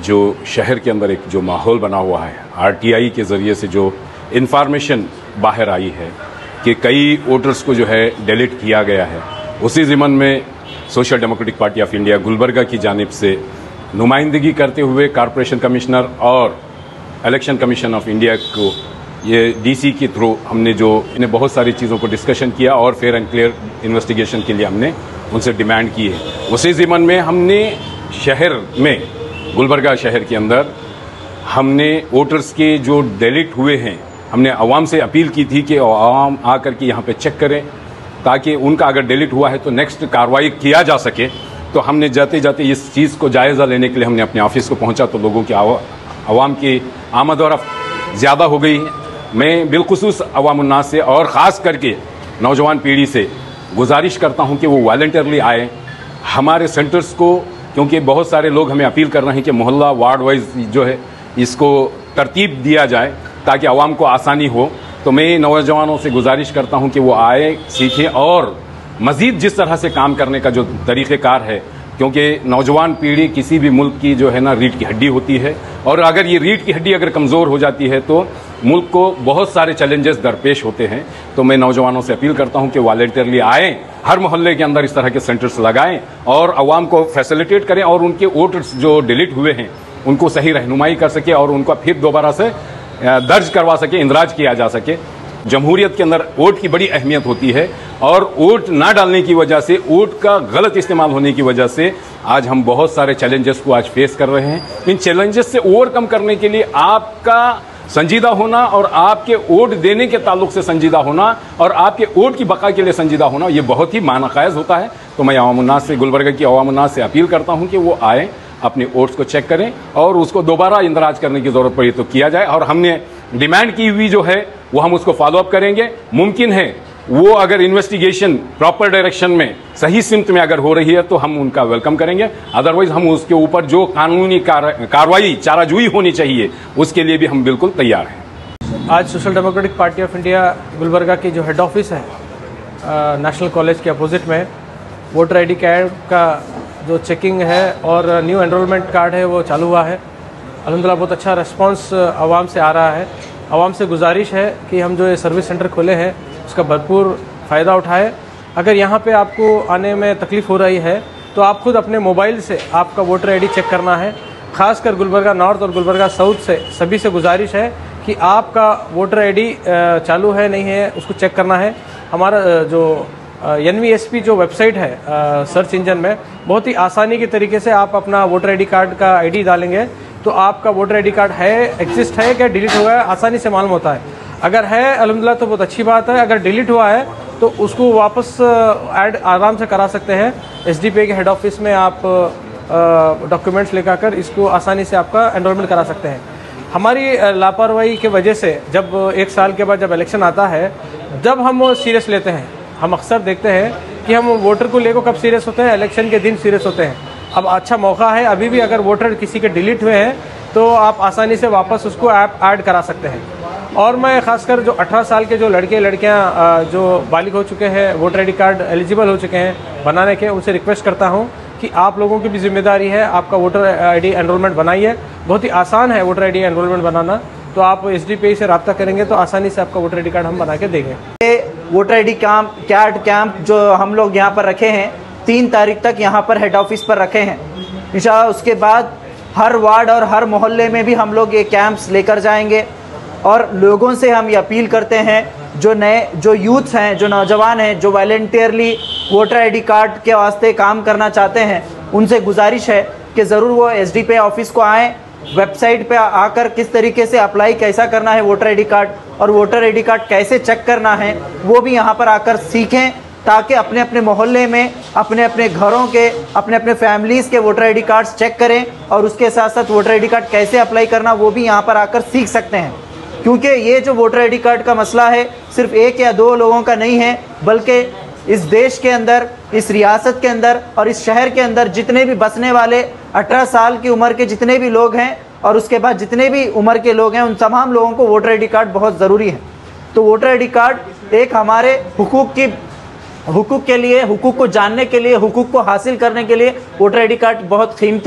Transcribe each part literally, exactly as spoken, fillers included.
जो शहर के अंदर एक जो माहौल बना हुआ है, आरटीआई के ज़रिए से जो इन्फॉर्मेशन बाहर आई है कि कई वोटर्स को जो है डिलीट किया गया है, उसी ज़िमन में Social Democratic Party of India Gulbarga की जानिब से नुमाइंदगी करते हुए कॉरपोरेशन कमिश्नर और इलेक्शन कमीशन ऑफ इंडिया को ये डीसी के थ्रू हमने जो इन्हें बहुत सारी चीज़ों को डिस्कशन किया और फेयर एंड क्लियर इन्वेस्टिगेशन के लिए हमने उनसे डिमांड की है। उसी ज़िमन में हमने शहर में, गुलबर्गा शहर के अंदर हमने वोटर्स के जो डिलीट हुए हैं, हमने आवाम से अपील की थी कि आवाम आकर के यहाँ पे चेक करें ताकि उनका अगर डिलीट हुआ है तो नेक्स्ट कार्रवाई किया जा सके। तो हमने जाते जाते इस चीज़ को जायज़ा लेने के लिए हमने अपने ऑफिस को पहुँचा तो लोगों की आवाम की आमद और ज़्यादा हो गई है। मैं बिलखुसूस अवाम उन्नास से और ख़ास करके नौजवान पीढ़ी से गुजारिश करता हूं कि वो वॉलंटियरली आए हमारे सेंटर्स को, क्योंकि बहुत सारे लोग हमें अपील कर रहे हैं कि मोहल्ला वार्ड वाइज जो है इसको तरतीब दिया जाए ताकि आवाम को आसानी हो। तो मैं नौजवानों से गुजारिश करता हूं कि वो आए, सीखें और मज़ीद जिस तरह से काम करने का जो तरीक़ेकार है, क्योंकि नौजवान पीढ़ी किसी भी मुल्क की जो है ना रीढ़ की हड्डी होती है और अगर ये रीढ़ की हड्डी अगर कमज़ोर हो जाती है तो मुल्क को बहुत सारे चैलेंजेस दरपेश होते हैं। तो मैं नौजवानों से अपील करता हूं कि वॉलंटियरली आएँ, हर मोहल्ले के अंदर इस तरह के सेंटर्स लगाएं और आवाम को फैसिलिटेट करें और उनके वोटर्स जो डिलीट हुए हैं उनको सही रहनुमाई कर सके और उनका फिर दोबारा से दर्ज करवा सके, इंदराज किया जा सके। जमहूरियत के अंदर वोट की बड़ी अहमियत होती है और वोट ना डालने की वजह से, वोट का गलत इस्तेमाल होने की वजह से आज हम बहुत सारे चैलेंजेस को आज फेस कर रहे हैं। इन चैलेंजेस से ओवरकम करने के लिए आपका संजीदा होना और आपके वोट देने के ताल्लुक से संजीदा होना और आपके वोट की बका के लिए संजीदा होना, ये बहुत ही मानाकायज होता है। तो मैं अवाम उन्नास से, गुलबर्गा की अवाम उन्नास से अपील करता हूँ कि वो आए, अपने वोट्स को चेक करें और उसको दोबारा इंदराज करने की ज़रूरत पड़ी तो किया जाए। और हमने डिमांड की हुई जो है वो हम उसको फॉलो अप करेंगे। मुमकिन है वो अगर इन्वेस्टिगेशन प्रॉपर डायरेक्शन में, सही सिमत में अगर हो रही है तो हम उनका वेलकम करेंगे, अदरवाइज हम उसके ऊपर जो कानूनी कार्रवाई चाराजोई होनी चाहिए उसके लिए भी हम बिल्कुल तैयार हैं। आज Social Democratic Party of India Gulbarga की जो हेड ऑफिस है नेशनल कॉलेज के अपोजिट में, वोटर आई डी कार्ड का जो चेकिंग है और न्यू एनरोलमेंट कार्ड है वो चालू हुआ है। अल्हम्दुलिल्लाह बहुत अच्छा रिस्पांस आवाम से आ रहा है। आवाम से गुजारिश है कि हम जो ये सर्विस सेंटर खोले हैं उसका भरपूर फ़ायदा उठाए। अगर यहाँ पे आपको आने में तकलीफ़ हो रही है तो आप खुद अपने मोबाइल से आपका वोटर आईडी चेक करना है। ख़ासकर गुलबर्गा नॉर्थ और गुलबर्गा साउथ से सभी से गुजारिश है कि आपका वोटर आईडी चालू है नहीं है उसको चेक करना है। हमारा जो एन वी एस पी जो वेबसाइट है सर्च इंजन में बहुत ही आसानी के तरीके से आप अपना वोटर आईडी कार्ड का आईडी डालेंगे तो आपका वोटर आईडी कार्ड है, एग्जिस्ट है क्या डिलीट हुआ है, आसानी से मालूम होता है। अगर है अल्हम्दुलिल्लाह तो बहुत अच्छी बात है, अगर डिलीट हुआ है तो उसको वापस ऐड आराम से करा सकते हैं। एस डी पी आई के हेड ऑफिस में आप डॉक्यूमेंट्स लेकर इसको आसानी से आपका एनरोलमेंट करा सकते हैं। हमारी लापरवाही की वजह से जब एक साल के बाद जब इलेक्शन आता है, जब हम वो सीरियस लेते हैं, हम अक्सर देखते हैं कि हम वोटर को लेकर कब सीरियस होते हैं, इलेक्शन के दिन सीरियस होते हैं। अब अच्छा मौका है, अभी भी अगर वोटर किसी के डिलीट हुए हैं तो आप आसानी से वापस उसको ऐप ऐड करा सकते हैं। और मैं खासकर जो अठारह साल के जो लड़के लड़कियां जो बालिग हो चुके हैं, voter I D card eligible हो चुके हैं बनाने के, उनसे रिक्वेस्ट करता हूं कि आप लोगों की भी जिम्मेदारी है, आपका वोटर आई डी एनरोलमेंट बनाइए। बहुत ही आसान है वोटर आई डी एनरोलमेंट बनाना, तो आप एस डी पी आई से रब्ता करेंगे तो आसानी से आपका वोटर आई डी कार्ड हम बना के देंगे। Voter I D camp card camp जो हम लोग यहाँ पर रखे हैं, तीन तारीख तक यहाँ पर हेड ऑफिस पर रखे हैं इंशाअल्लाह। उसके बाद हर वार्ड और हर मोहल्ले में भी हम लोग ये कैंप्स लेकर जाएंगे और लोगों से हम ये अपील करते हैं, जो नए जो यूथ्स हैं, जो नौजवान हैं, जो voluntarily voter I D card के वास्ते काम करना चाहते हैं, उनसे गुजारिश है कि ज़रूर वो S D P I office को आएँ। वेबसाइट पे आकर किस तरीके से अप्लाई कैसा करना है वोटर आई डी कार्ड और वोटर आई डी कार्ड कैसे चेक करना है वो भी यहाँ पर आकर सीखें, ताकि अपने अपने मोहल्ले में, अपने अपने घरों के, अपने अपने फैमिलीज़ के voter I D cards check करें और उसके साथ साथ वोटर आई डी कार्ड कैसे अप्लाई करना वो भी यहाँ पर आकर सीख सकते हैं। क्योंकि ये जो वोटर आई डी कार्ड का मसला है सिर्फ एक या दो लोगों का नहीं है, बल्कि इस देश के अंदर, इस रियासत के अंदर और इस शहर के अंदर जितने भी बसने वाले अठारह साल की उम्र के जितने भी लोग हैं और उसके बाद जितने भी उम्र के लोग हैं, उन तमाम लोगों को वोटर आई डी कार्ड बहुत ज़रूरी है। तो वोटर आई डी कार्ड एक हमारे हुकूक की हुकूक के लिए, हुकूक को जानने के लिए, हुकूक को हासिल करने के लिए वोटर आई डी कार्ड बहुत कीमती है।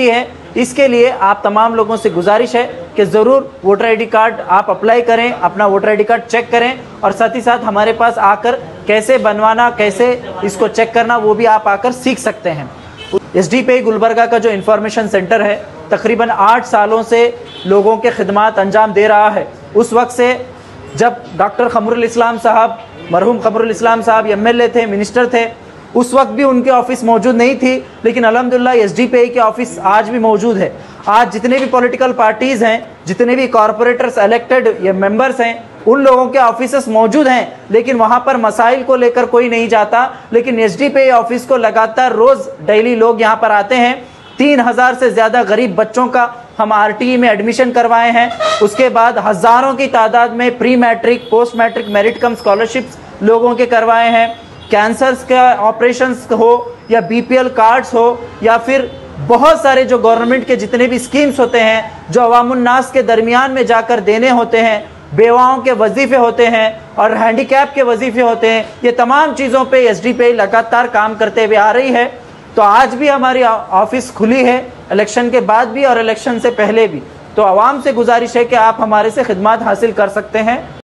इसके लिए आप तमाम लोगों से गुजारिश है कि ज़रूर वोटर आईडी कार्ड आप अप्लाई करें, अपना वोटर आईडी कार्ड चेक करें और साथ ही साथ हमारे पास आकर कैसे बनवाना, कैसे इसको चेक करना, वो भी आप आकर सीख सकते हैं। S D P I Gulbarga का जो इंफॉर्मेशन सेंटर है तकरीबन आठ सालों से लोगों के खिदमात अंजाम दे रहा है। उस वक्त से जब डॉक्टर क़मरुल इस्लाम साहब, मरहूम क़मरुल इस्लाम साहब एम एल ए थे, मिनिस्टर थे, उस वक्त भी उनके ऑफिस मौजूद नहीं थी, लेकिन अल्हम्दुलिल्लाह एस डी पी आई के ऑफिस आज भी मौजूद है। आज जितने भी पॉलिटिकल पार्टीज़ हैं, जितने भी कॉरपोरेटर्स इलेक्टेड या मेंबर्स हैं, उन लोगों के ऑफिस मौजूद हैं, लेकिन वहाँ पर मसाइल को लेकर कोई नहीं जाता। लेकिन S D P I office को लगातार रोज़ डेली लोग यहाँ पर आते हैं। तीन हज़ार से ज़्यादा गरीब बच्चों का हम आर टी ई में एडमिशन करवाए हैं। उसके बाद हज़ारों की तादाद में pre matric, post matric, merit cum scholarships लोगों के करवाए हैं। कैंसर्स का ऑपरेशंस हो या बी पी एल कार्ड्स हो या फिर बहुत सारे जो गवर्नमेंट के जितने भी स्कीम्स होते हैं जो अवामुन्नास के दरमियान में जाकर देने होते हैं, बेवाओं के वजीफ़े होते हैं और हैंडीकैप के वजीफ़े होते हैं, ये तमाम चीज़ों पे एस डी पी आई लगातार काम करते हुए आ रही है। तो आज भी हमारी ऑफिस खुली है, इलेक्शन के बाद भी और इलेक्शन से पहले भी। तो आवाम से गुजारिश है कि आप हमारे से खिदमत हासिल कर सकते हैं।